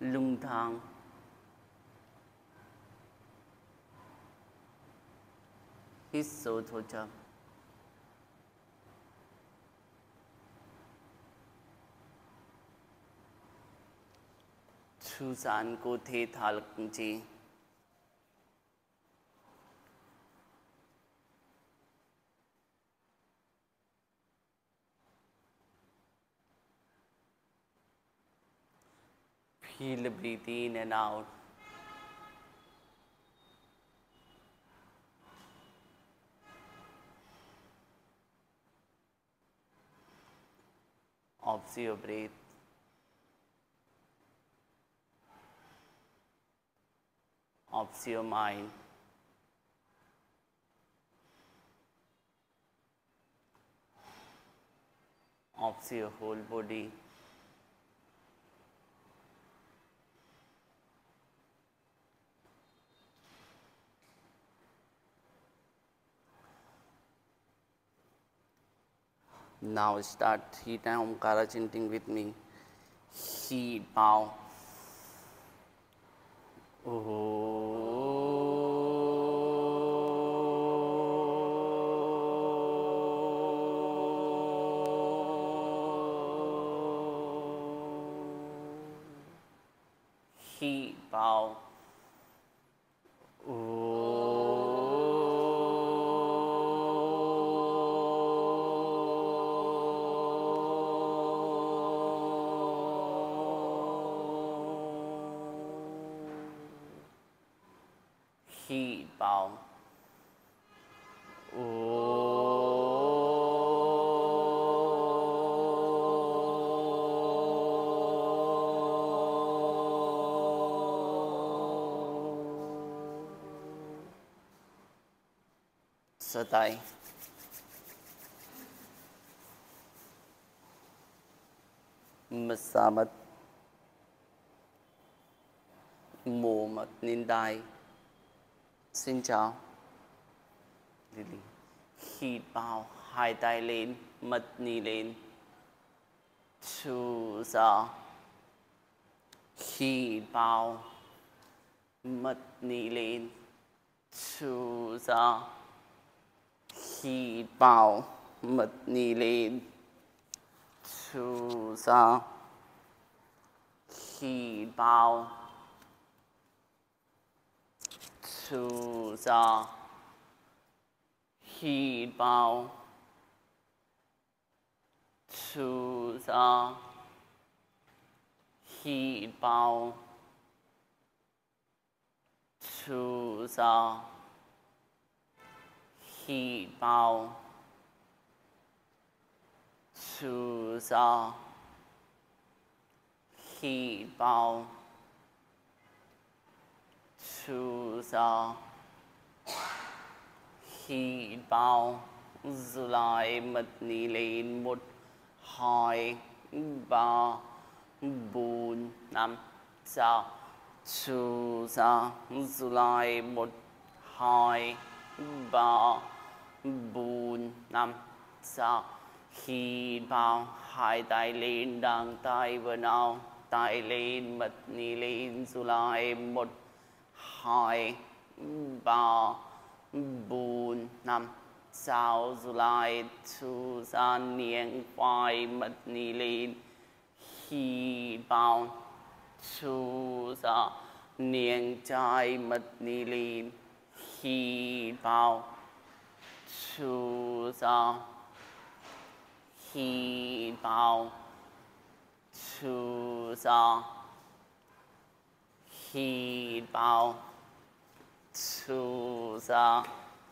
lung thang hít sâu thô chậm. Thư giãn cơ thể thả lực chi. Feel the breathe in and out. Observe your breath. Observe your mind. Observe your whole body. Now start Hita Omkara chanting with me. He bow. He bow. He bow. Sơ tay. Masamat. Mồ mặt nên đai. Xin chào. Lily. Hít vào, hai tay lên, mặt nì lên. Thu ra. Hít vào, mặt nì lên. Thu ra. Hít vào, mặt nì lên. Thu ra. Hít vào. Thu ra. Hít vào. Thu ra. Hít vào. Thu ra. Hít vào. Thu ra. Hít vào. Thu ra. Hít vào. Giữ lại mặt nỉ lên 1, 2, 3, 4, 5, 6. Thu ra. Giữ lại 1, 2, 3, 4, 5, 6. Hít vào. Hai tay lên, đăng tay vào nào. Tay lên, mặt nỉ lên. Giữ lại 1, 2, 3, 4, 5, 6. Giữ lại. Thu ra. Niềng vai, mặt nỉ lên. Hít vào. Thu ra. Niềng trái, mặt nỉ lên. Hít vào. Thu ra. Hít vào. Thu ra. Hít vào. Thu ra.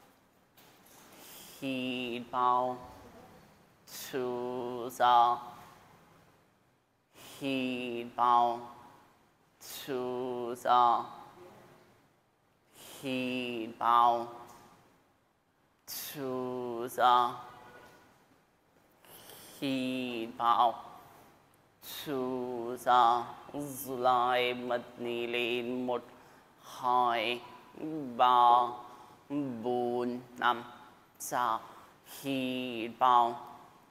Hít vào. Thu ra. Hít vào. Thu ra. Hít vào. Thu ra. Hít vào. Thu ra. Giữ lại mặt nỉ lên 1, 2, 3, 4, 5, 6. Hít vào.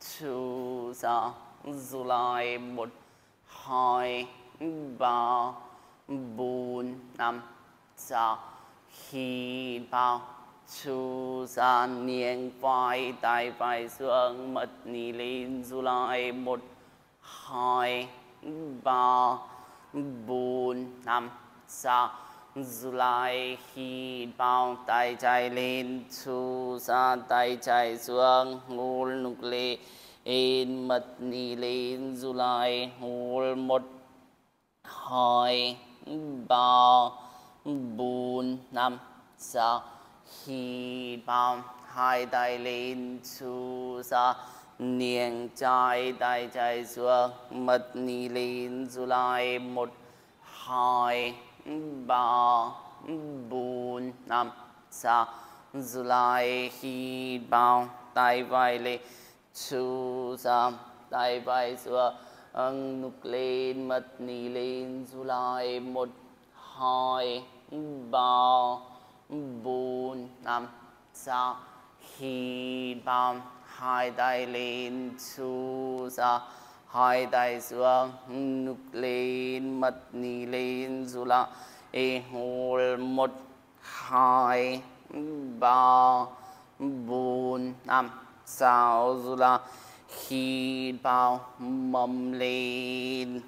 Thu ra. Giữ lại 1, 2, 3, 4 5 6 hít vào chu ra niềng vai tay vai xuống mất ni lên du lại 1 2 3 4 5 6 du lại hít vào tay trái lên chu ra tay trái xuống ngồi nục lên mất ni lên du lại ngồi 1 2 3 4 5 6 hít vào hai tay lên chu ra niềng trái tay trái xuống mất ni lên du lại 1 2 3 4 5 6 du lại hít vào tay vai lên chu ra tay vai xuống nục lên mất ni lên du lại 1 2 3 4 5 6 hít vào hai tay lên chu ra hai tay xuống nục lên mất ni lên du lại hol 1 2 3 4 5 6 du lại hít vào mầm lên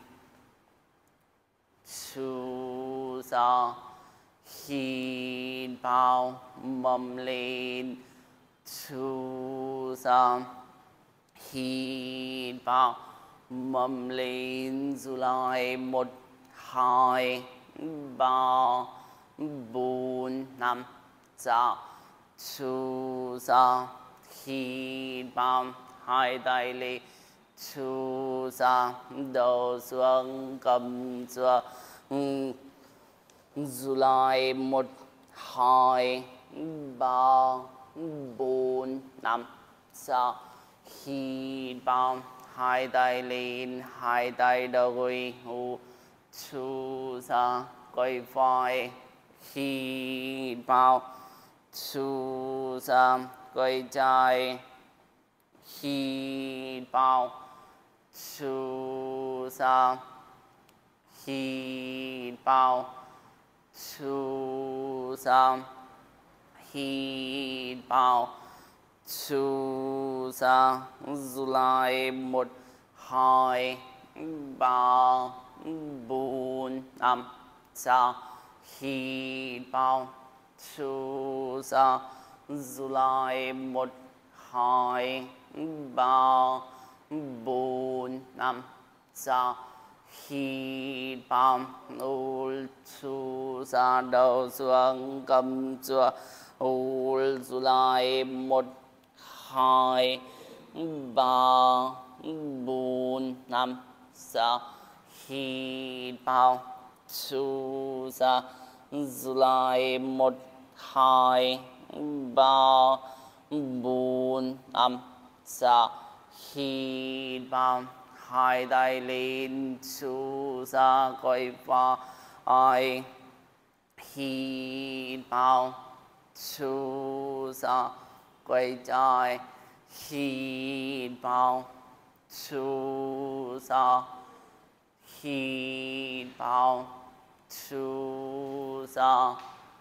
chu ra hít vào mầm lên chu ra hít vào mầm lên du lại 1 2 3 4 5 6 chu ra hít vào hai tay lên chu ra đầu xuống cầm xuống du lại 1 2 3 4 5 6 hít vào hai tay lên hai tay đầu gối chu ra quay vai hít vào chu ra quay trái hít vào chu ra hít vào chu ra hít vào chu ra du lại 1 2 3 4 5 6 hít vào chu ra du lại 1 2 3 4 5 6 hít vào ul chu ra đầu xuống cầm xuống ul du lại 1 2 3 4 5 6 hít vào chu ra du lại 1 2 3 4 5 6 hít vào hai tay lên chu ra quay vai hít vào chu ra quay trái hít vào chu ra hít vào chu ra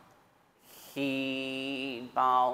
hít vào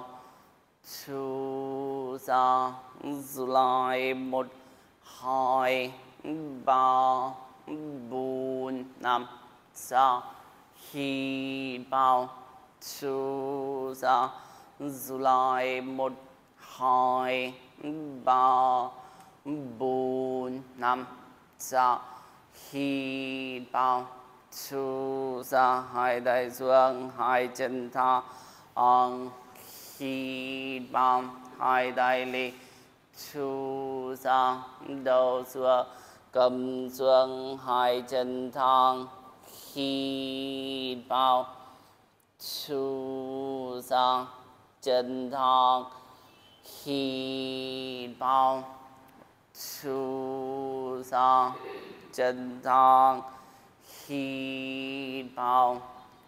chu ra du lại 1 2 3 4 5 6 hít vào chu ra du lại 1 2 3 4 5 6 hít vào chu ra hai tay xuống hai chân thẳng hít vào hai tay lên chu ra đầu xuống cầm xuống hai chân thẳng hít vào chu ra chân thẳng hít vào chu ra chân thẳng hít vào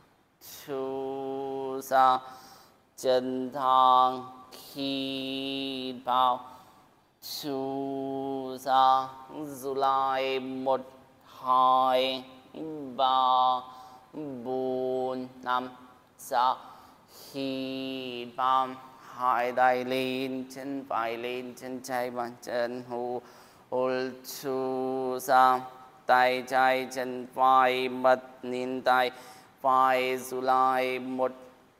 chu ra chân thẳng hít vào chu ra du lại 1 2 3 4 5 6 hít vào, hai tay lên, chân phải lên, chân trái bàn chân hô hold two ra, tay trái chân phải bật lên tay phải giữ lại 1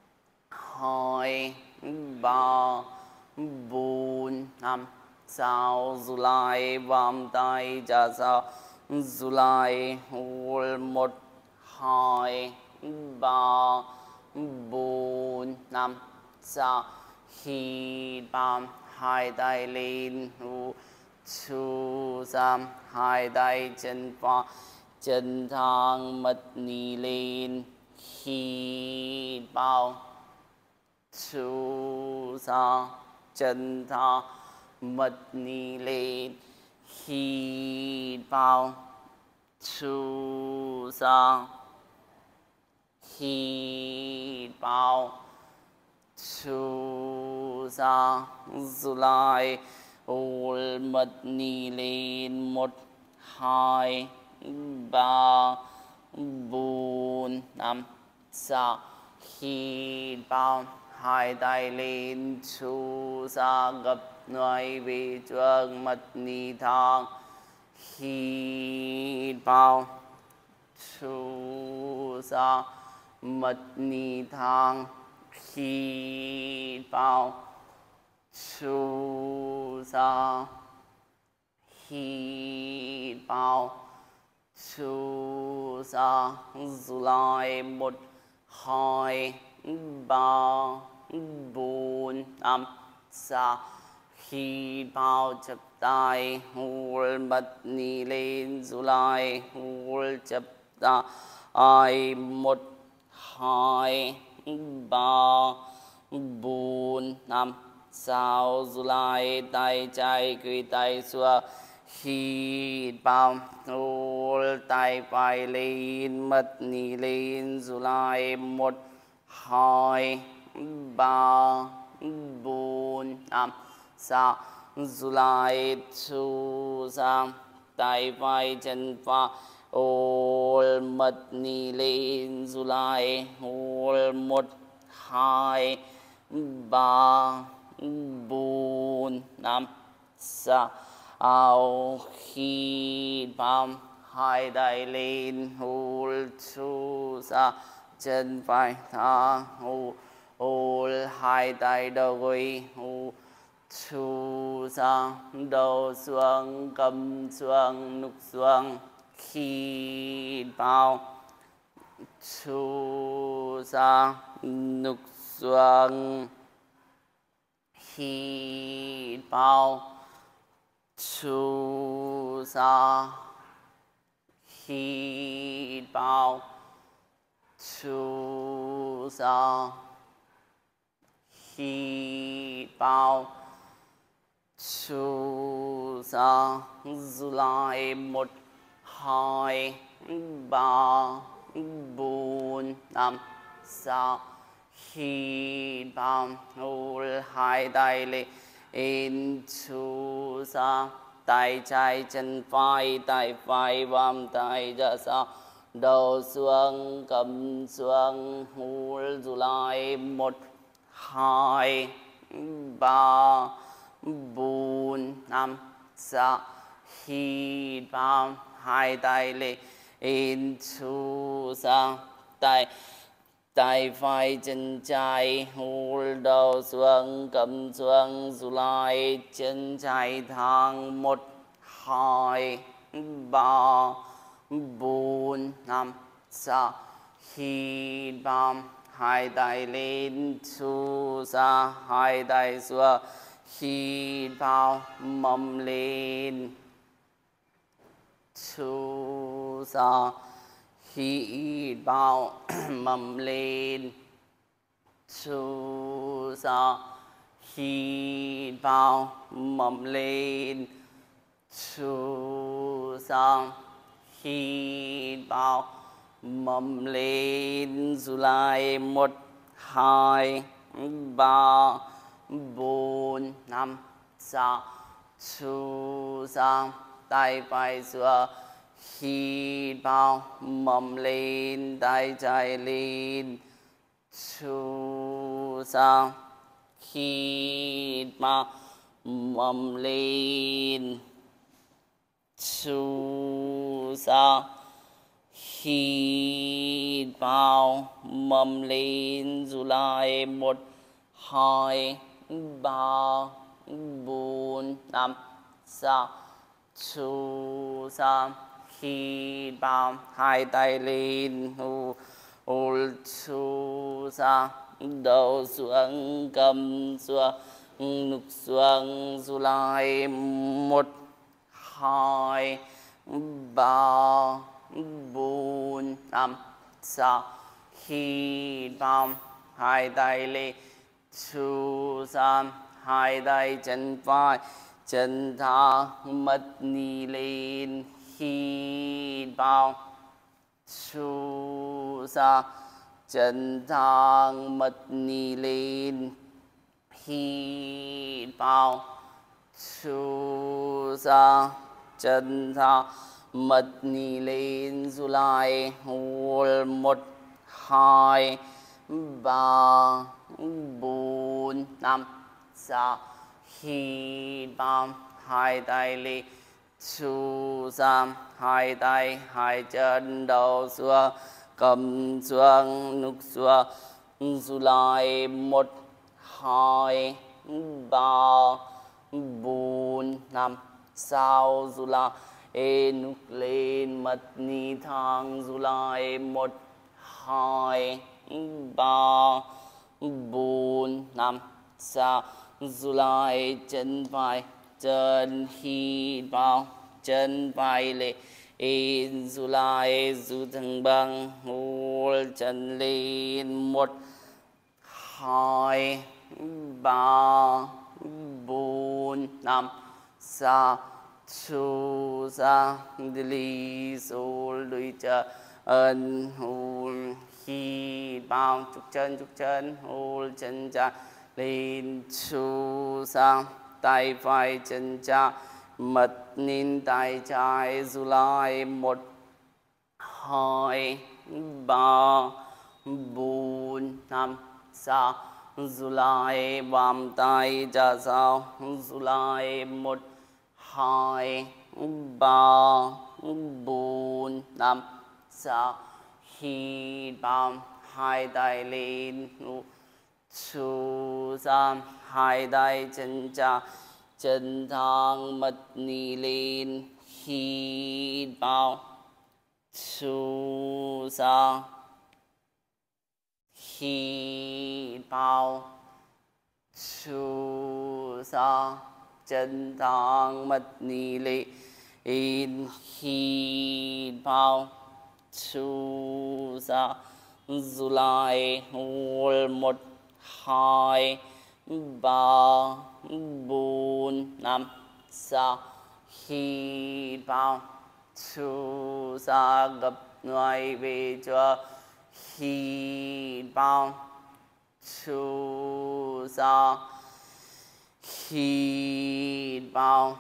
2 3 4 5 6 giữ lại vòng tay ra sau giữ lại hold 1 2 3 4 5 6 hít vào, hai tay lên hô two ra, hai tay chân phải chân thẳng bật nhì lên hít vào two ra, chân thẳng bật nhì lên hít vào two ra, hít vào two ra, giữ lại hold bật nhì lên 1 2 3 4 5 6 hít vào, hai tay lên two ra, gập người về trước bật nhì thẳng hít vào two ra, bật nhì thẳng hít vào two ra, hít vào two ra, giữ lại 1 2 3 4 5 6 hít vào, chập tay hold bật nhì lên giữ lại hold chập tay 1 2 3 4 5 6 giữ lại, tay trái quỳ tay xuống hít vào hold tay phải lên bật nhì lên giữ lại 1 2 3 4 5 6 giữ lại two ra, tay phải chân phải hold bật nhì lên giữ lại hold 1 2 3 4 5 6 hít vào, hai tay lên hold two ra, chân phải thẳng hold hai tay đầu gối hold two ra, đầu xuống cầm xuống nút xuống hít vào two ra, nút xuống hít vào two ra, hít vào two ra, hít vào two ra, giữ lại 1 2 3 4 5 6 hít vào hold hai tay lên two ra, tay trái chân phải, tay phải bám tay ra sau, đầu xuống cầm xuống hold giữ lại 1 2 3 4 5 6 hít vào, hai tay lên two ra, tay phải chân trái hold đầu xuống cầm xuống giữ lại, chân trái thẳng 1 2 3 4 5 6 hít vào, hai tay lên two ra, hai tay xuống hít vào mâm lên two ra, hít vào mâm lên two ra, hít vào mâm lên two ra, hít vào mâm lên giữ lại 1 2 3 4 5 6 two ra, tay phải xuống hít vào, mầm lên, tay trái lên, thu ra, hít vào, mầm lên, thu ra, hít vào, mầm lên, giữ lại 1, 2, 3, 4, 5, 6, thu ra, hít vào, hai tay lên, hold thu ra, đầu xuống, cầm xuống, ngực xuống, giữ lại 1, 2, 3, 4, 5, 6, hít vào, hai tay lên, thu ra, hai tay chân phải, chân thẳng, mắt nhì lên, hít vào, thu ra, chân thẳng, mắt nhì lên, hít vào, thu ra, chân thẳng, mắt nhì lên, giữ lại, hold 1, 2, 3, 4, 5, 6, hít vào, hai tay lên, thu ra, hai tay, hai chân, đầu xuống, cầm xuống, ngực xuống, giữ lại 1, 2, 3, 4, 5, 6, giữ lại, ngực lên, mắt nhì thẳng, giữ lại 1, 2, 3, 4, 5, 6, giữ lại, chân phải, chân hít vào, chân phải lên, giữ lại, giữ thẳng bằng, hold chân lên, 1, 2, 3, 4, 5, 6, thu ra, release, hold đôi chân, hold, hít vào, trục chân, hold chân trái lên, thu ra, tay phải chân trái, mắt nhìn tay trái, giữ lại 1, 2, 3, 4, 5, 6, giữ lại, bám tay ra sau, giữ lại 1, 2, 3, 4, 5, 6, hít vào, hai tay lên, thu ra, hai tay chân trái, chân thẳng, mắt nhì lên, hít vào, thu ra, hít vào, thu ra, chân thẳng, mắt nhì lên, hít vào, thu ra, giữ lại, hold 1, 2, 3, 4, 5, 6, hít vào, thu ra, gập người về trước, hít vào, thu ra, hít vào,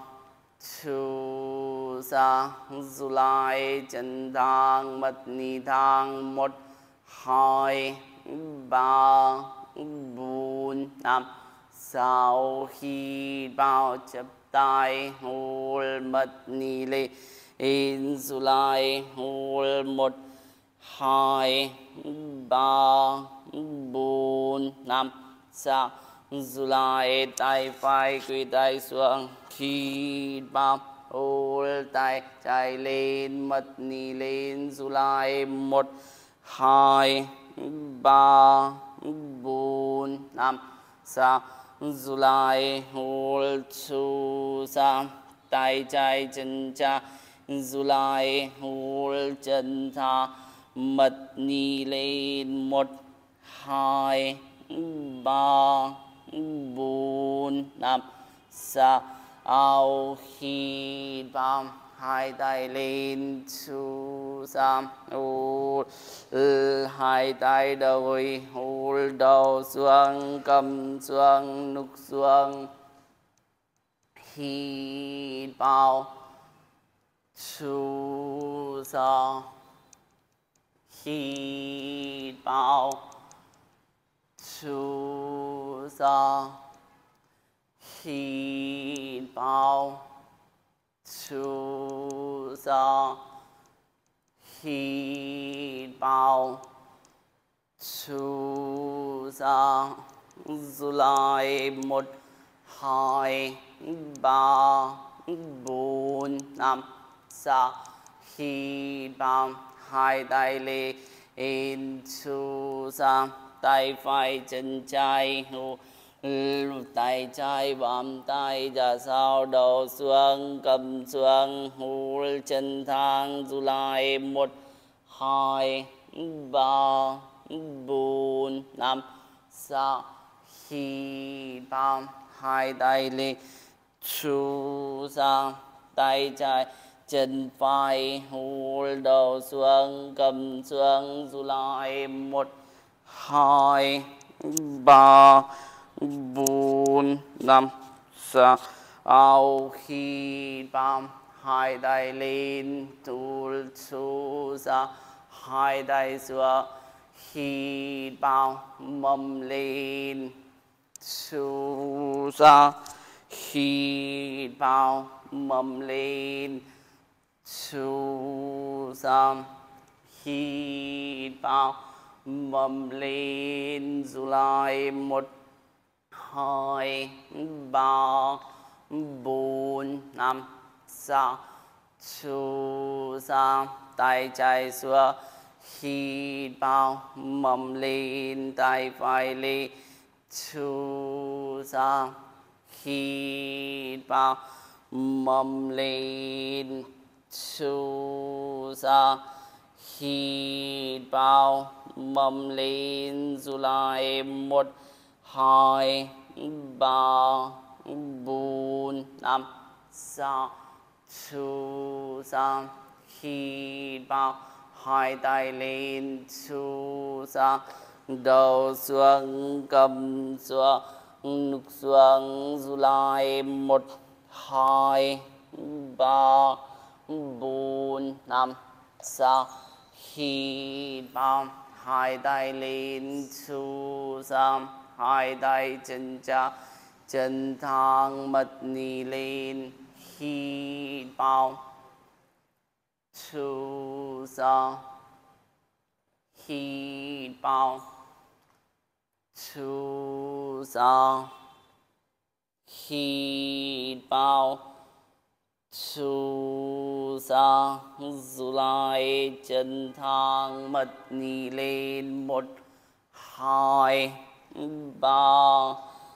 thu ra, giữ lại, chân thẳng, mắt nhì thẳng, 1, 2, 3, 4, 5, 6, hít vào, chắp tay, hold mắt nhì lên, giữ lại, hold 1, 2, 3, 4, 5, 6, giữ lại, tay phải quỳ tay xuống, hít vào, hold tay trái lên, mắt nhì lên, giữ lại 1, 2, 3, 4, 5, 6, giữ lại, hold thu ra, tay trái chân trái, giữ lại, hold chân thẳng, mắt nhì lên, 1, 2, 3, 4, 5, 6, hít vào, hai tay lên, thu ra, hold, hai tay đôi, hold đầu xuống, cầm xuống, ngực xuống, hít vào, Chu sa hít vào, chu sa hít vào, chu sa hít vào, chu sa giữ lại 1 2 3 4 5 6 hít vào, hai tay lên, chu sa tay phải chân trái tay trái bám tay ra sau đầu xuống cầm xuống hút chân thang giữ lại 1 2 3 4 5 6 hít vào, hai tay lên, chu sa tay trái chân phải hút đầu xuống cầm xuống giữ lại 1 2 3 4 5 6 hít vào, hai tay lên, chu sa hai tay xuống, hít vào mâm lên, chu sa hít vào mâm lên, chu sa hít vào mâm lên, giữ lại 1 2 3 4 5 6 chu sa tay trái xuống, hít vào mâm lên, tay phải lên, chu sa hít vào mâm lên, chu sa hít vào mâm lên, giữ lại 1 2 3 4 5 6 chu sa hít vào, hai tay lên, chu sa đầu xuống cầm xuống nục xuống, giữ lại 1 2 3 4 5 6 hít vào, hai tay lên, chu sa hai tay chân thang mật ni lên, hít vào, chu sa hít vào, chu sa hít vào, chu sa giữ lại chân thang mật ni lên, 1 2 3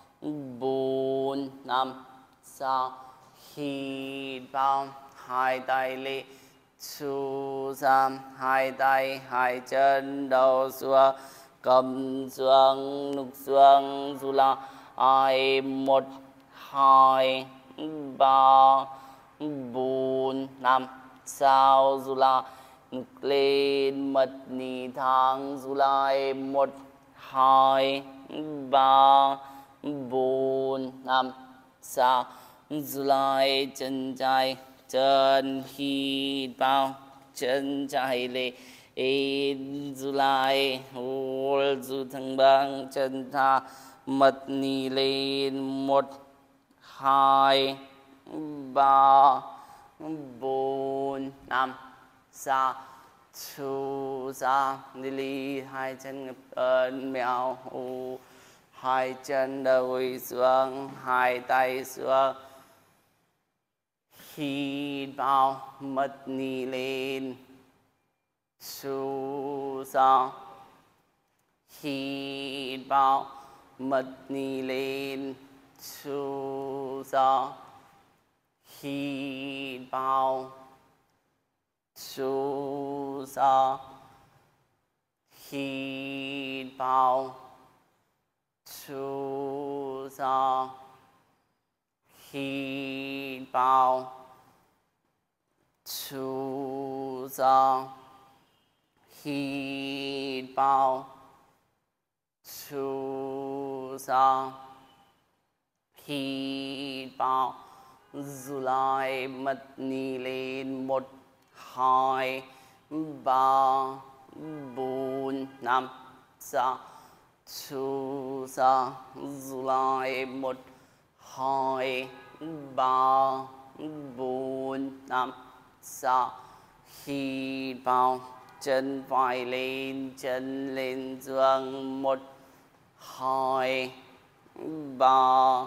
4 5 6 hít vào, hai tay lên, chu sa hai tay hai chân đầu xuống cầm xuống nục xuống, giữ lại 1 2 3 4 5 6 giữ lại nục lên mật ni thang, giữ lại 1 2 3 4 5 6 giữ lại chân trái chân hít vào, chân trái lên, giữ lại hút giữ thẳng bằng chân tha mật ni lên, 1 2 3 4 5 6 chu sa đi ly, hai chân ngập ơn mèo hù, hai chân đầu xuống, hai tay xuống, hít vào mật ni lên, chu sa hít vào mật ni lên, chu sa hít vào, chu sa hít vào, chu sa hít vào, chu sa hít vào, chu sa hít vào, giữ lại mật ni lên, 1 2 3 4 5 6 Chú sa Dù lại 1 2 3 4 5 6 Hít vào chân phải lên dương 1 2 3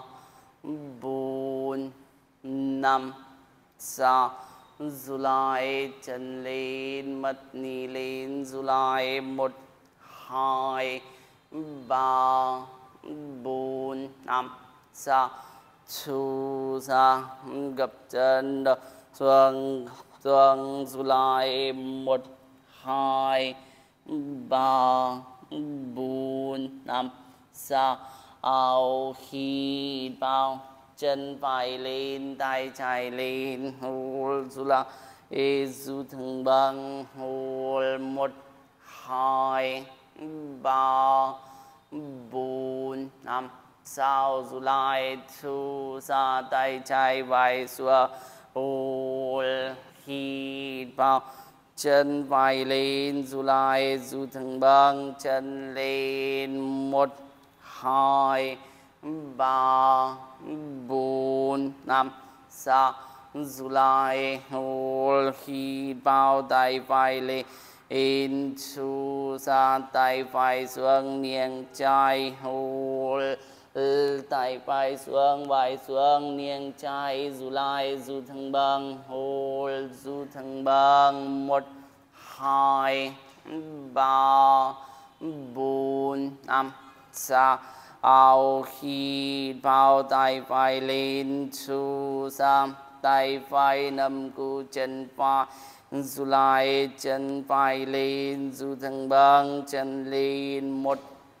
4 5 6 Dù lại chân lên mắt ni lên dù lại 1 2 3 4 5 6 Chú sa gập chân đầu xuống dù lại 1 2 3 4 5 6 ao hít vào chân phải lên tay trái lên hôn dù là dù thẳng bằng hôn 1 2 3 4 5 6 dù lại thu ra tay trái vai xuống hôn hít vào chân phải lên dù lại dù thẳng bằng chân lên 1 2 3 4 5 6 dù lại hôn hít vào tay phải lên thu ra tay phải xuống niềng trái hôn tay phải xuống vai xuống niềng trái dù lại dù thẳng bằng hôn dù thẳng bằng 1 2 3 4 5 6 ao hít vào tay phải lên thu ra tay phải nắm cú chân phải dù lại chân phải lên dù thẳng bằng chân lên 1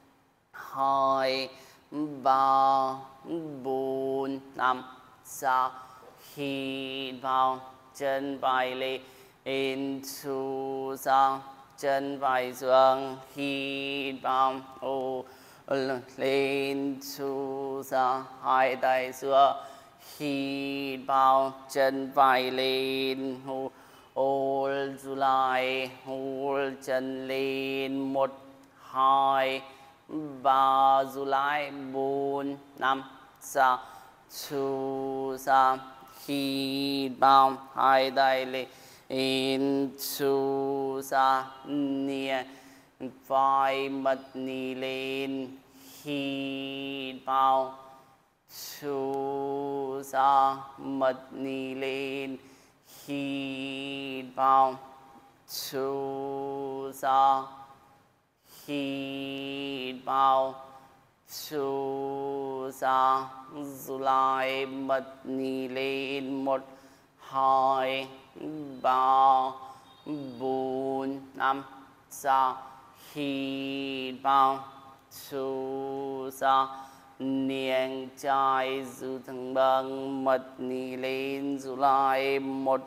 2 3 4 5 6 hít vào chân phải lên thu ra chân phải xuống hít vào lên thu ra hai tay xuống hít vào chân phải lên hôn dù lại hôn chân lên 1 2 3 dù lại 4 5 6 thu ra hít vào hai tay lên thu ra niềng vai mắt ni lên hít vào thu ra mắt ni lên hít vào thu ra hít vào thu ra dù lại mắt ni lên 1 2 3 4 5 6 hít vào thu ra niềng trái dù thẳng bằng mắt ni lên dù lại 1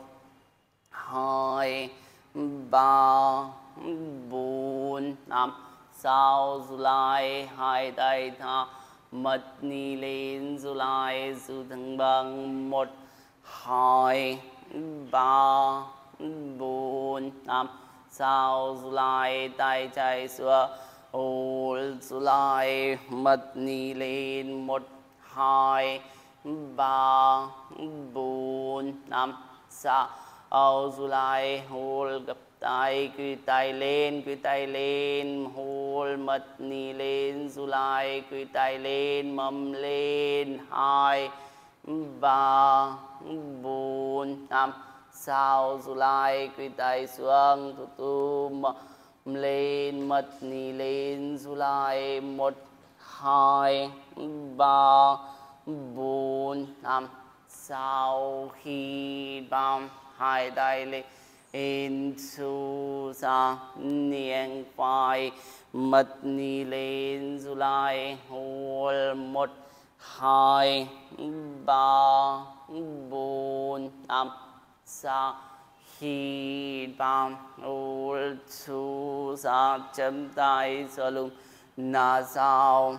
2 3 4 5 6 dù lại hai tay thả mắt ni lên dù lại dù thẳng bằng 1 2 3 4 5 6 dù lại tay trái xuống hôn dù lại mắt ni lên 1 2 3 4 5 6 dù lại hôn gập tay quy tay lên hôn mắt ni lên dù lại quy tay lên mâm lên 2 3 4 5 6 dù lại quy tay xuống tu tu lên mắt ni lên dù lại 1 2 3 4 5 6 hít vào hai tay lên thu ra niềng phải mắt ni lên dù lại hôn 1 2 3 4 5 6 hít vào hôn thu ra chấm tay sờ lùng na sao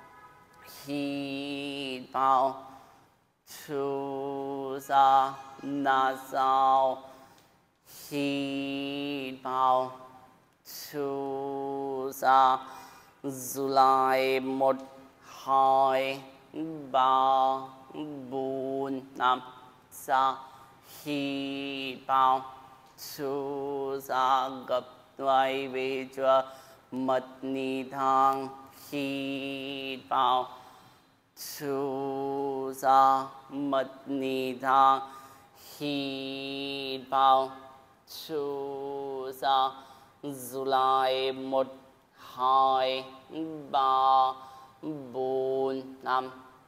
hít vào thu ra na sao hít vào, thu ra, giữ lại 1, 2, 3, 4, 5, 6, hít vào, thu ra, gập vai về cho mật ni thang, hít vào, thu ra, mật ni thang, hít vào, thu ra, giữ lại 1, 2, 3, 4, 5,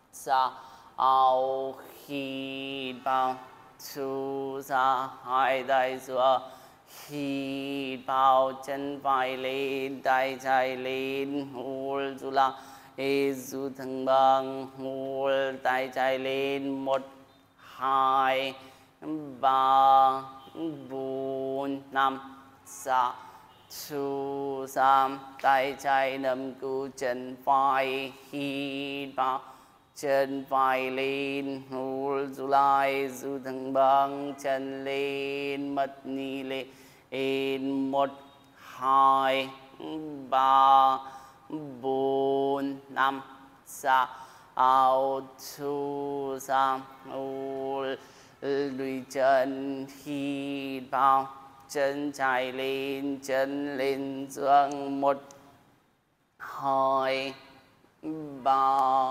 6, hít vào, thu ra, hai tay giữa, hít vào, chân phải lên, tay trái lên, hít giữ lại, giữ thẳng bằng, hít tay trái lên, 1, 2, 3, 4, 5, 6, thu ra, tay trái nắm cú chân phải, hít vào, chân phải lên, hít giữ lại, giữ thẳng bằng, chân lên, mật ni lên, 1, 2, 3, 4, 5, 6, thu ra, lùi chân, hít vào, chân trái lên, chân lên xuống, 1, 2, 3,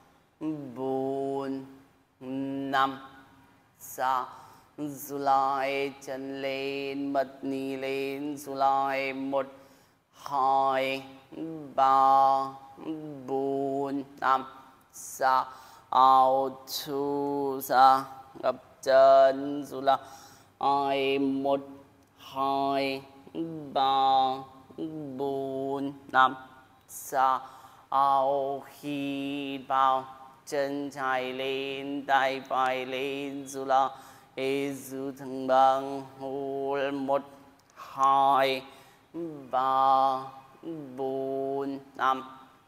4, 5, 6, giữ lại, chân lên, mật ni lên, giữ lại, 1, 2, 3, 4, 5, 6, thu ra, gập chân, giữ lại, 1, 2, 3, 4, 5, 6, hít vào, chân trái lên, tay phải lên, giữ lại, giữ thẳng bằng, hít 1, 2, 3, 4, 5,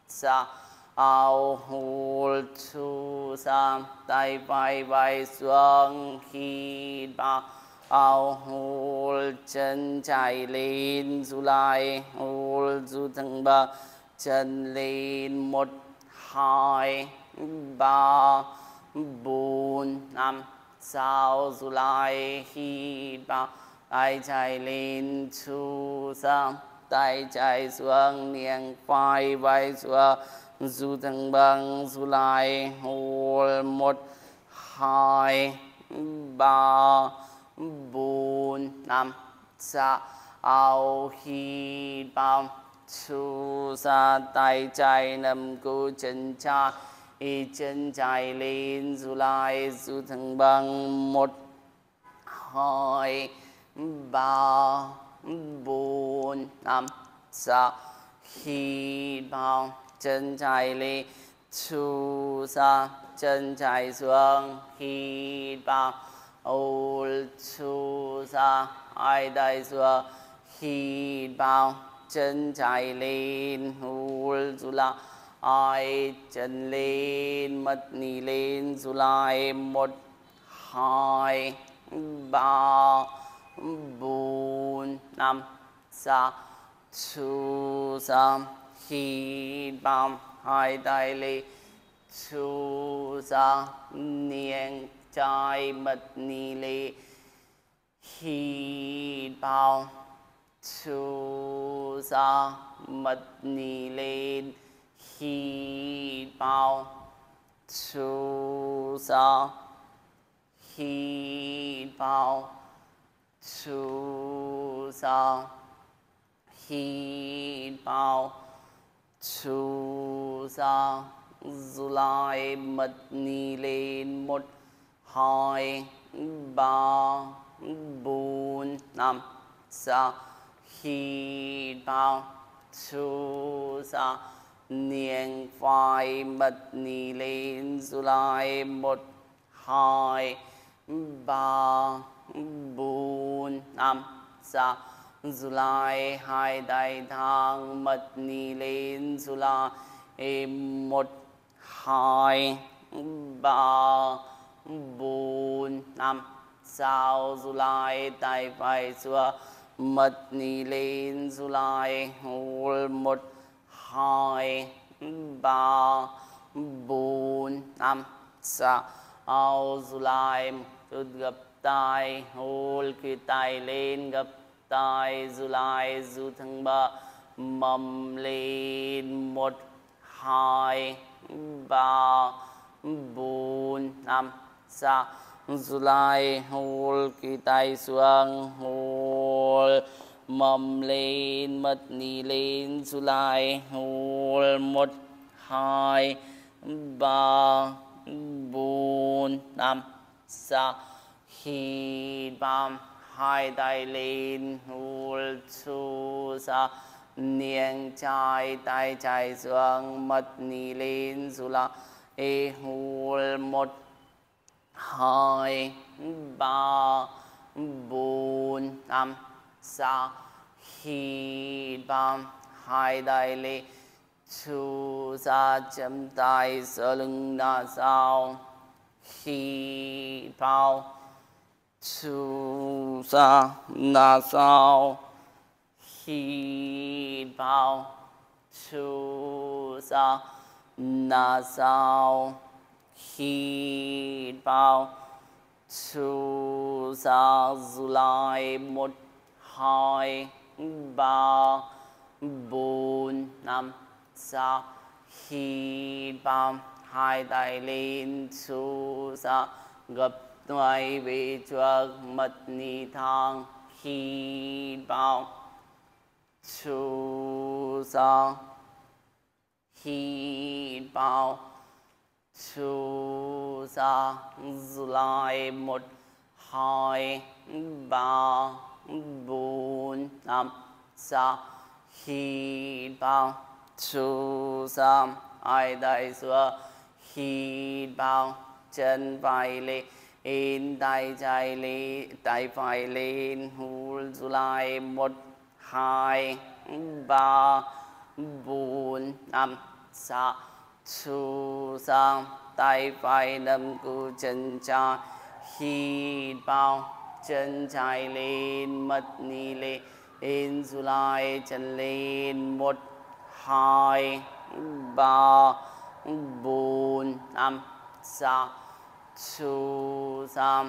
6, hít thu ra, tay phải vai xuống, hít vào, hít chân trái lên, giữ lại, hít giữ thẳng bằng, chân lên, 1, 2, 3, 4, 5, 6, giữ lại, hít vào, tay trái lên, thu ra, tay trái xuống, niềng phải vai xuống, giữ thẳng bằng, giữ lại, hít 1, 2, 3, 4, 5, 6, hít vào, thu ra, tay trái nắm cú chân trái lên, giữ lại, giữ thẳng bằng, 1, 2, 3, 4, 5, 6, hít vào, chân trái lên, thu ra, chân trái xuống, hít vào, thu ra, hai tay giữa, hít vào, chân trái lên, hít giữ lại, chân lên, mật ni lên, giữ lại, 1, 2, 3, 4, 5, 6, thu ra, hít vào, hai tay lên, thu ra, niềng trái mật ni lên, hít vào, thu ra, mật ni lên, hít vào, thu ra, hít vào, thu ra, hít vào, thu ra, giữ lại, mật ni lên, 1, 2, 3, 4, 5, 6, hít vào, thu ra, niềng phải mật ni lên, giữ lại, 1, 2, 3, 4, 5, 6, giữ lại, hai tay thẳng mật ni lên, giữ lại, 1, 2, 3, 4, 5, sao July tay phải xua mật ni lên July hol 1 2 3 4 5 6 July rút gập tay hol khi tay lên gập tay July du thăng 3 mầm lên 1 2 3 4 5 6 July hol khi tay xuống hol mầm lên mật ni lên July hol 1 2 3 4 5 6 hít vào hai tay lên hol 2 6 niềng trái tay trái xuống mật ni lên July hol 1 2 3 4 5 6 hít vào hai tay lên 2 6 chấm tay sau lưng đằng sau hít vào 2 6 đằng sau hít vào 2 6 đằng sau hít vào 2 6 July 1 2 3 4 5 6 hít vào hai tay lên 2 6 gập tay về trước mật ni thang hít vào 2 6 hít vào 2 6 July 1 2 3 4 5 6 hít vào 2 6 hai tay xuống hít vào chân phải lên tay trái lên tay phải lên hol July 1 2 3 4 5 6 2 6 tay phải nắm cú chân trái hít vào chân trái lên mật ni lên July chân lên 1 2 3 4 5 6 2 6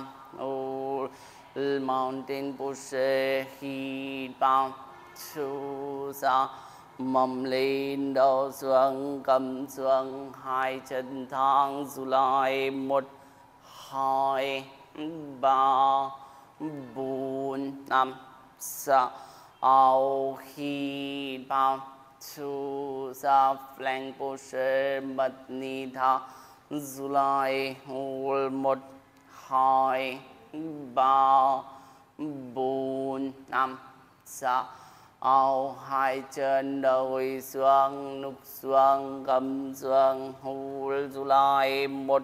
mountain push hít vào 2 6 mầm lên đầu xuống cầm xuống hai chân thang July 1 2 3 4 5 6 hít vào 2 6 flank push mật ni thang July hol 1 2 3 4 5 6 hai chân đầu xuống núp xuống cầm xuống hol July 1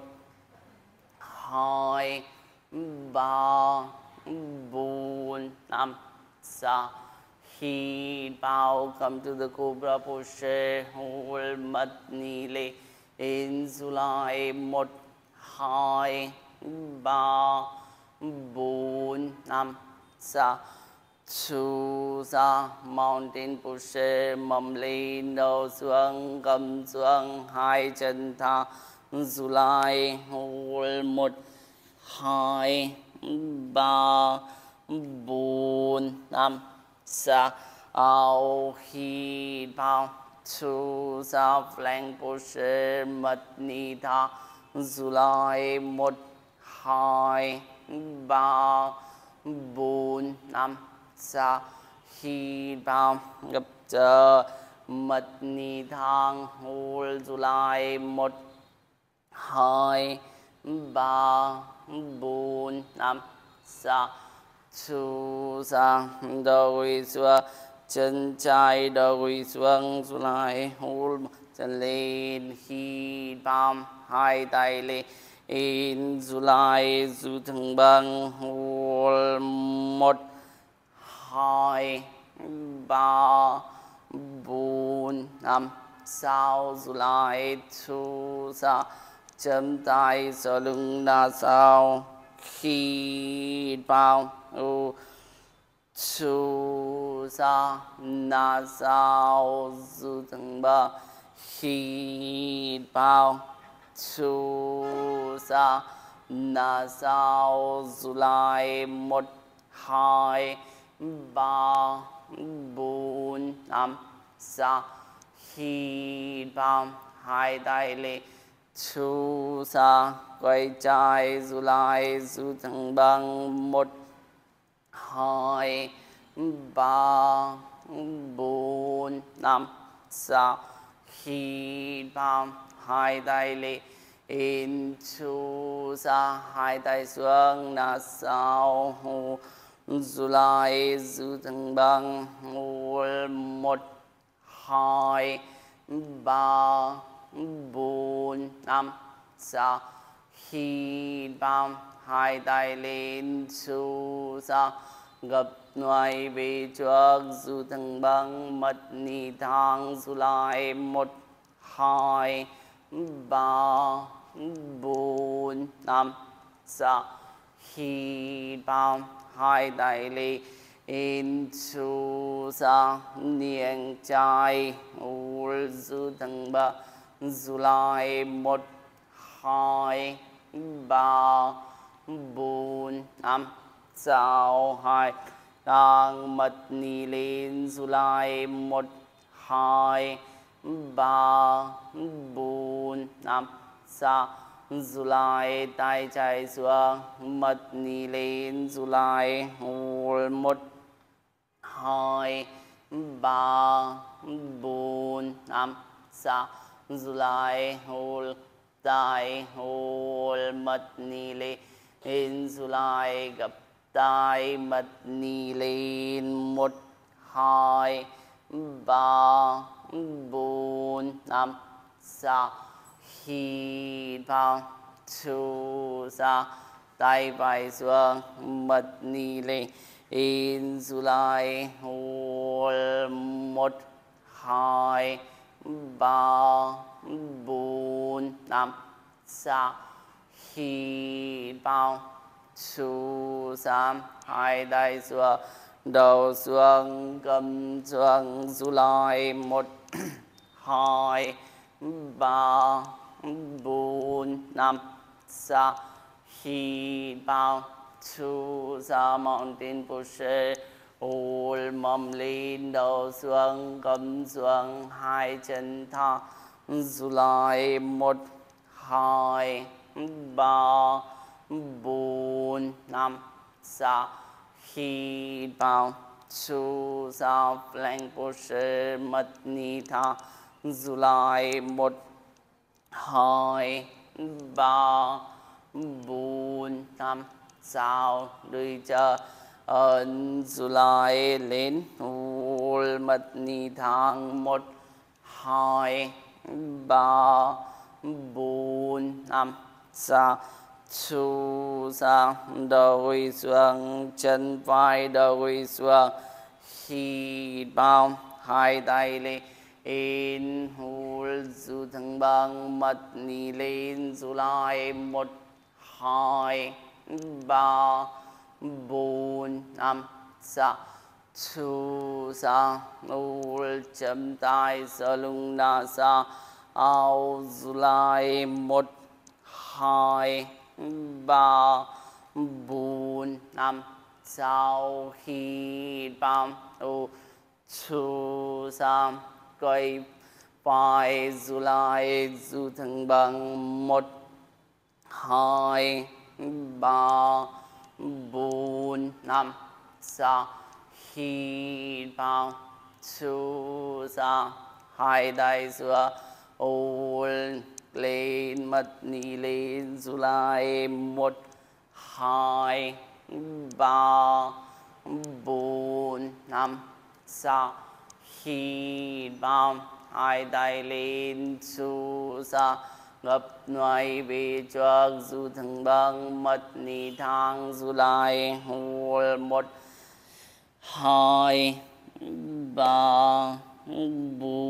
2 3 4 5 6 hít vào come to the cobra pose hol mật ni lên July 1 2 3 4 5 6 2 6 mountain push mầm lên đầu xuống cầm xuống hai chân thang July hol 1 2 3 4 5 6 hít vào 2 6 flank push mật ni thang July 1 2 3 4 5 6 hít vào gập chờ mật ni thang hol July 1 2 3 4 5 6 2 6 đầu xuống chân trái đầu xuống July hol chân lên hít vào hai tay lên July du thăng bằng hol 1 2 3 4 5 6 July 2 6 chấm tay sau lưng đằng sau hít vào chu sa na sao du thăng ba hít vào chu sa na sao du lại 1 2 3 4 5 6 hít vào 2 tay lên chu sa quay trái du lại du thăng bằng 1 2 3 4 5 6 hít vào 2 tay lên in chu sa 2 tay xuống na sao du lại du thăng bằng 1 2 3 4 5 6 hít vào 2 tay lên chu sa gập ngoài về trước du thăng bằng mật ni thang du lại 1 2 3 4 5 6 hít vào 2 tay lên chu sa niệm trái du thăng ba du lại 1 2 3 4 5 6 2 đang mật ni lên du lại 1 2 3 4 5 6 du lại tay trái xuống mật ni lên du lại 1 2 3 4 5 6 du lại tay mật ni lên du lại gập tay mật ni lên 1 2 3 4 5 6 hít vào chu sa tay phải xuống mật ni lên in du lại 1 2 3 4 5 6 hít vào chu sa 2 tay xuống đầu xuống cầm xuống du lại 1 2 3 4 5 6 hít vào chu sa mountain pose hold mầm lên đầu xuống cầm xuống 2 chân thẳng du lại 1 2 3 4 5 6 hít vào chu sa plank pose mật ni thang du lại 1 2 3 4 5 6 đôi chân du lại lên mật ni thang 1 2 3 4 5 6 chu sa đầu xuống chân phải đầu xuống hít vào 2 tay lên in hold du thăng bằng mật ni lên du lại 1 2 3 4 5 6 chu sa hold chấm tay sờ lưng na sa ao du lại 1 2 3 4 5 6 hít vào chu sa quay phải du lại du thăng bằng 1 2 3 4 5 6 hít vào chu sa 2 tay xuống hold lên mật ni lên du lại 1 2 3 4 5 6 hít vào 2 tay lên chu sa gập ngoài về trước du thăng bằng mật ni thang du lại 1 2 3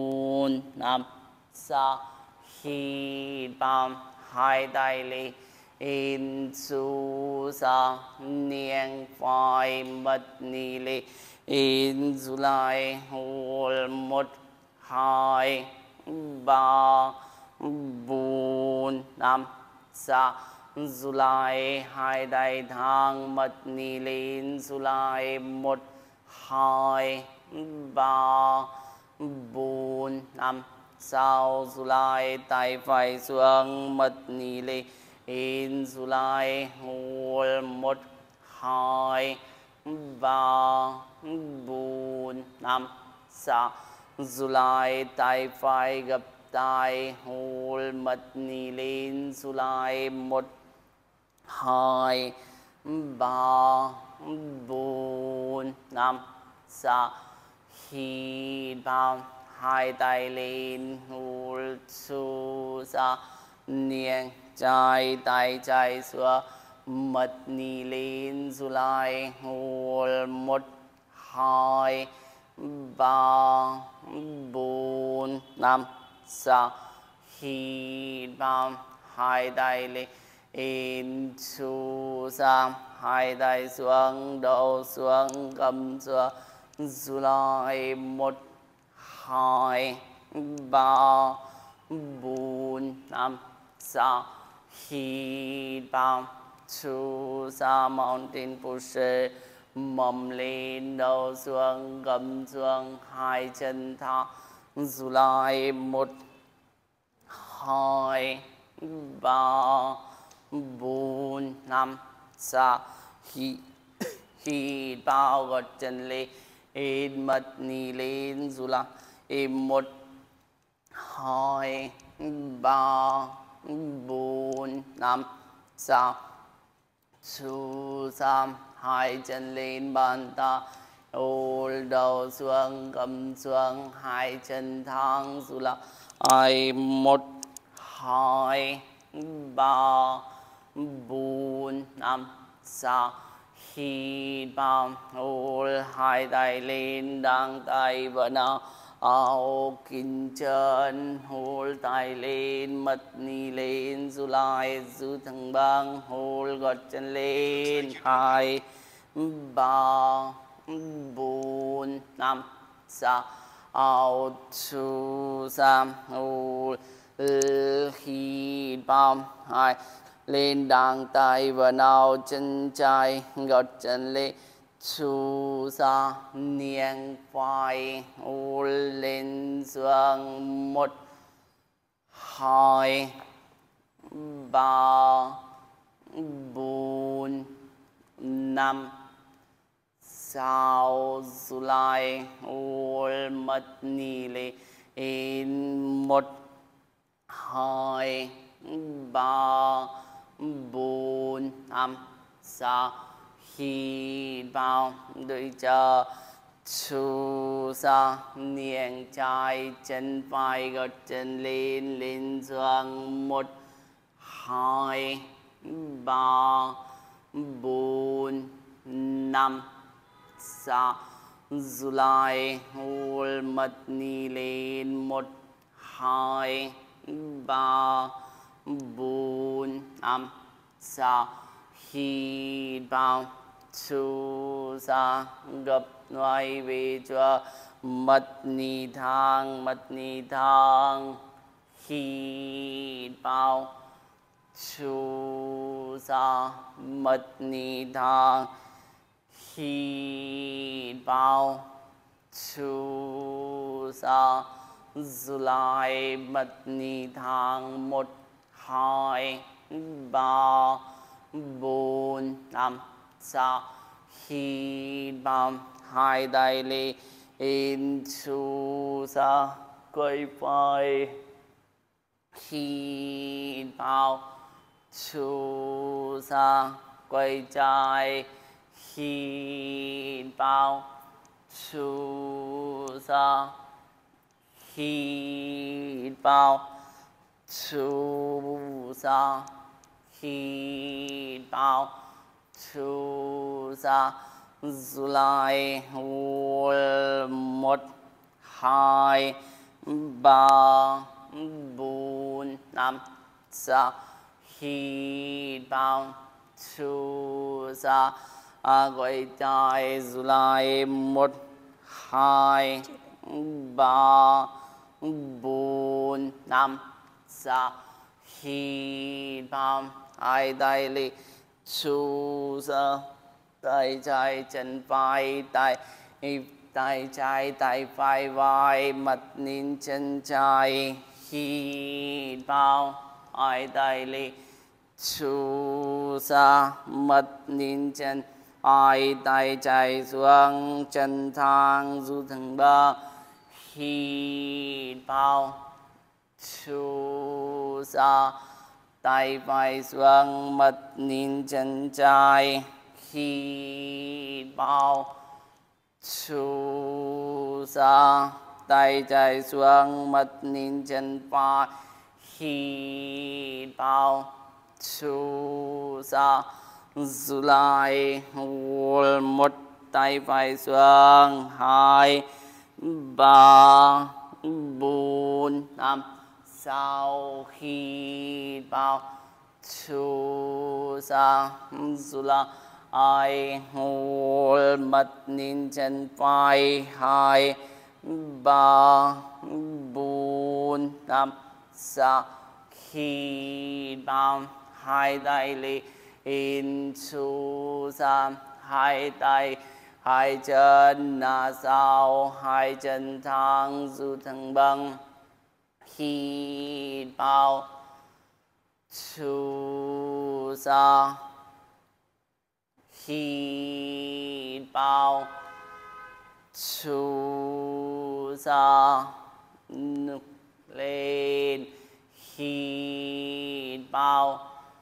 4 5 6 hít vào 2 tay in su sa niên phai mất ni lệ in July hol một hai ba bốn năm sáu July hai đại tháng mất ni lệ in July một hai ba bốn năm sau July tại phải xuống mất ni lệ in July hol một hai ba bốn năm sáu July tại phải gặp tại hol mất ni lệ in July một hai ba bốn năm sáu hít vào hai tay lên hít su ra niềng trái tay trái xuống mất ni lên July hít một hai ba bốn năm sáu hít vào hai tay lên in su ra hai tay xuống đầu xuống cầm xuống July một hai ba bốn năm sáu hít vào su ra mountain push mầm lên đầu xuống cầm xuống hai chân thẳng July một hai ba bốn năm sáu hít vào gót chân lên in mất ni lên July một hai ba bốn năm sáu su sam hai chân lên bàn ta ôm đầu xuống cầm xuống hai chân thẳng July một hai ba bốn năm sáu hít vào hold hai tay lên đăng tay vào nào áo kín chân hold tay lên mất ni lên July giữ thẳng băng hold gót chân lên hai ba bốn năm sáu out two sam hold hít vào hai lên đăng tay vào nào chân trái gót chân lên su ra niềng phai hold lên xuống một hai ba bốn năm sáu July hold mất ni lệ in một hai ba bốn năm sáu hít vào đôi chờ su ra niềng trái chân phải gót chân lên lên xuống một hai ba bốn năm sáu July hold mất ni lên một hai ba bốn năm sáu hít vào su ra gập ngoài về cho mất ni thang hít vào su ra mất ni thang hít vào su ra July mất ni thang một hai ba bốn năm sáu hít vào hai tay lên in su ra quay vai hít vào su ra quay trái hít vào su ra hít vào su ra hít vào su ra July hold một hai ba bốn năm sáu hít vào chu ra gọi tay dù lại 1 2 3 4 5 6 hít vào hai tay lên chu ra tay trái chân phải tay trái tay phải vai mặt nín chân trái hít vào hai tay lên chu ra mặt nín chân hai tay trái xuống chân thang du thẳng ba hít vào chu ra tay phải xuống mặt nín chân trái hít vào chu ra tay trái xuống mặt nín chân phải hít vào chu ra giữ lại 1 tay phải xuống 2 3 4 5 6 hít vào chu ra giữ lại mặt nín chân phải 2 3 4 5 6 hít vào hai tay lên chu ra hai tay hai chân là sau hai chân thẳng giữ thẳng bằng hít vào chu ra hít vào chu ra nực lên hít vào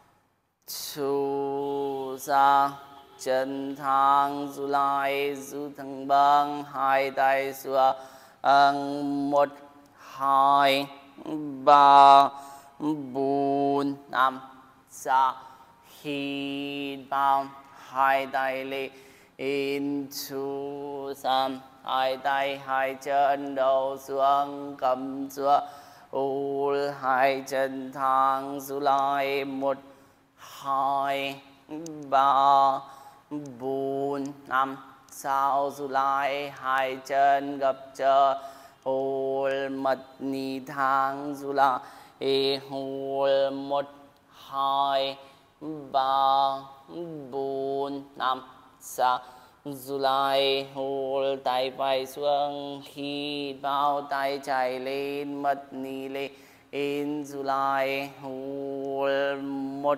chu ra chân thẳng giữ lại giữ thẳng bằng hai tay xuống 1 2 3 4 5 6 hít vào hai tay lên chu ra hai tay hai chân đầu xuống cầm xuống hai chân thẳng giữ lại 1 2 3 4 5 6 giữ lại hai chân gập chờ mặt ní thẳng giữ lại 1 2 3 4 5 6 giữ lại tay phải xuống hít vào tay trái lên mặt ní lên giữ lại 1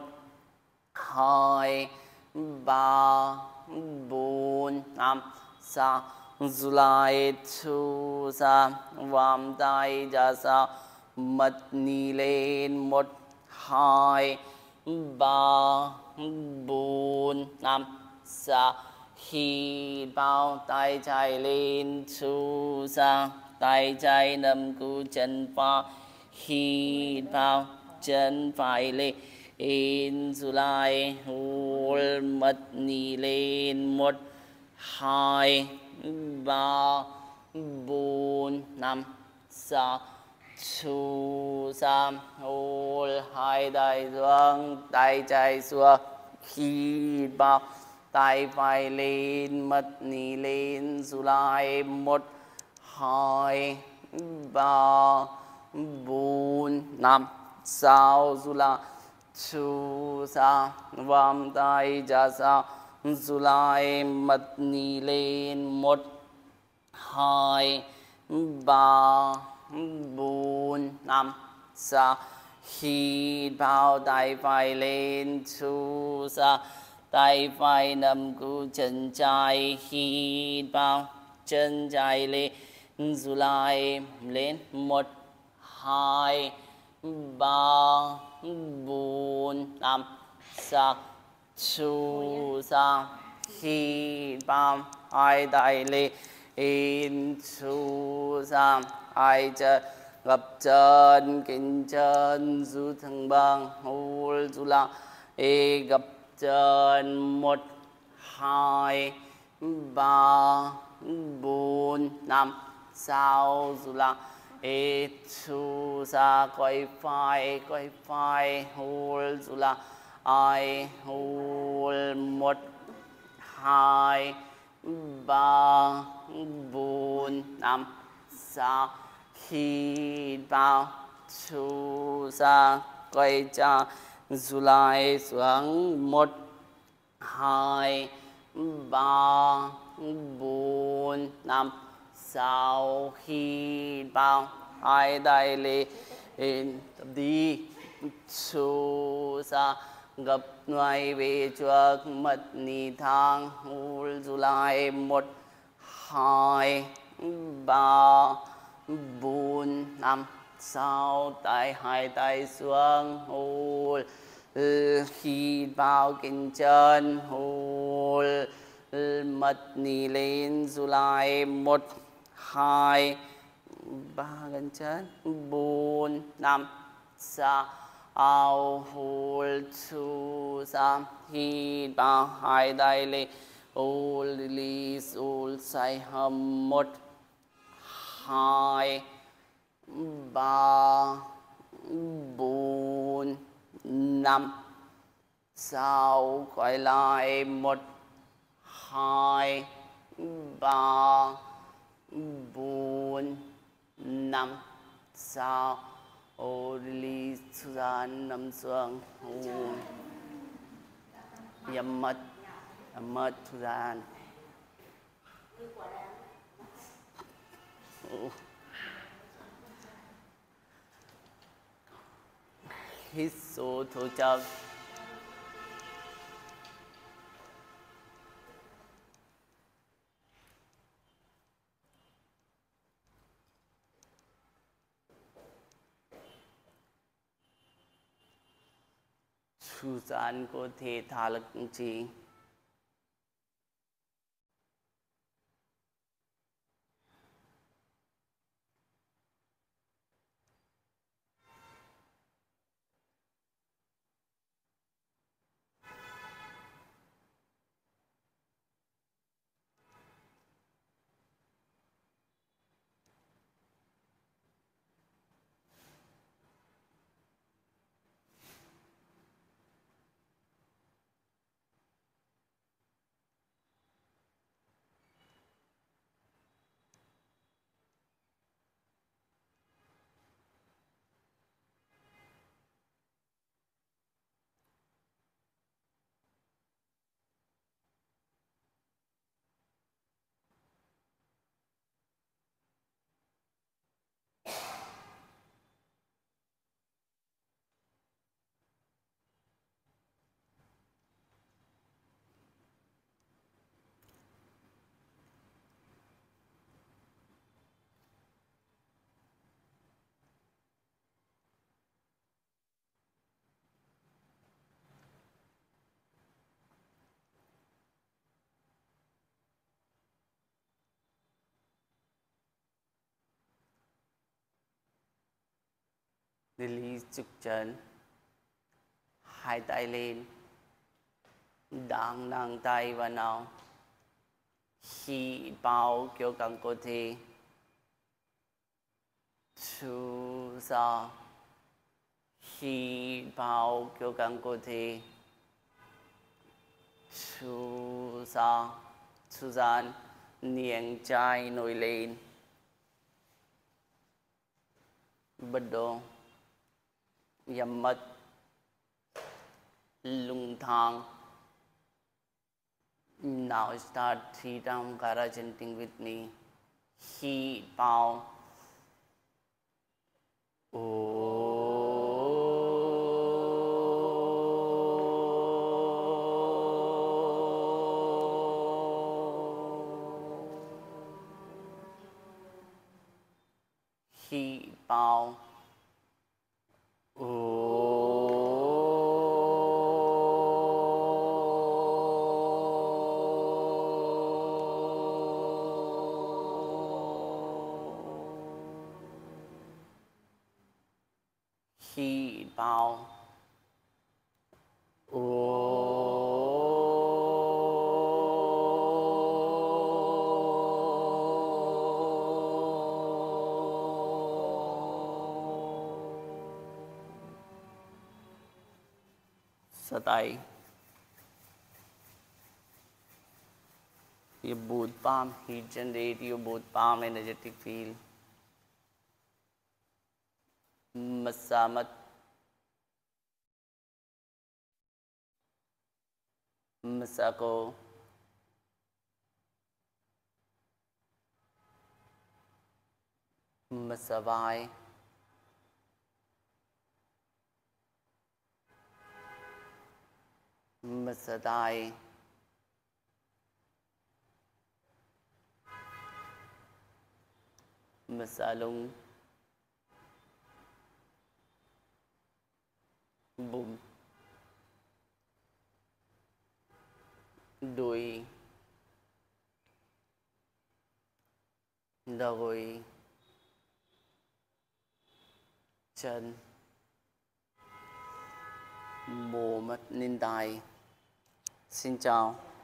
2 3 4 5 6 giữ lại chu ra vòng tay ra sau mặt ní lên 1 2 3 4 5 6 hít vào tay trái lên chu ra tay trái nắm cú chân phải hít vào chân phải lên giữ lại mặt ní lên 1 2 3 4 5 6 chu ra hai tay xuống tay trái xuống hít vào tay phải lên mặt ní lên giữ lại 1 2 3 4 5 6 giữ lại chu ra vòng tay ra sau giữ lại mặt ní lên 1 2 3 4 5 6 hít vào tay phải lên chu ra tay phải nắm cú chân trái hít vào chân trái lên giữ lại lên 1 2 3 4 5 6 chu ra hít vào hai tay lên chu ra hai chân gập chân kính chân giữ thẳng bằng giữ lại gập chân 1 2 3 4 5 6 giữ lại ít su sa quay phai hul su la ai hul một hai ba bốn năm sáu hít vào su sa quay cha su lại xuống một hai ba bốn năm sau khi bao hai đại lễ đi su sa gặp ngoài về chuộc mật ni thang hul du lại một hai ba bốn năm sau tại hai tay xuống hul khi vào kinh chân hul mật ni lên du lại một hai ba gần chân bốn năm sáu hul su sa hít vào hai đại lễ hul li sul sai hầm một hai ba bốn năm sáu quay lại một hai ba bốn năm sáu release thư giãn nằm xuống nhắm mắt thư giãn hít số thổ chậm thư giãn có thể thả lực chỉ release trục chân hai tay lên đang nâng tay vào nào hít vào kiểu căng cơ thể thu ra hít vào kiểu căng cơ thể thu ra thư giãn niềng chai nổi lên bắt đầu nhắm mắt lung thang. Now start 3 round Gara chanting with me. Hít vào hít vào hít vào Sa tay. Your both palm, heat generate your both palm energetic field. Masamat. Masako. Masavai. Masadai. Masalung. Bum. Đùi. Đùi. Chân. Mồm, nín tai. Xin chào.